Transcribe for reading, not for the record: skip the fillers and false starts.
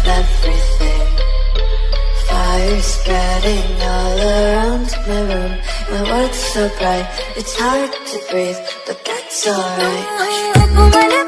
everything. Fire spreading all around my room. My world's so bright, it's hard to breathe, but that's alright.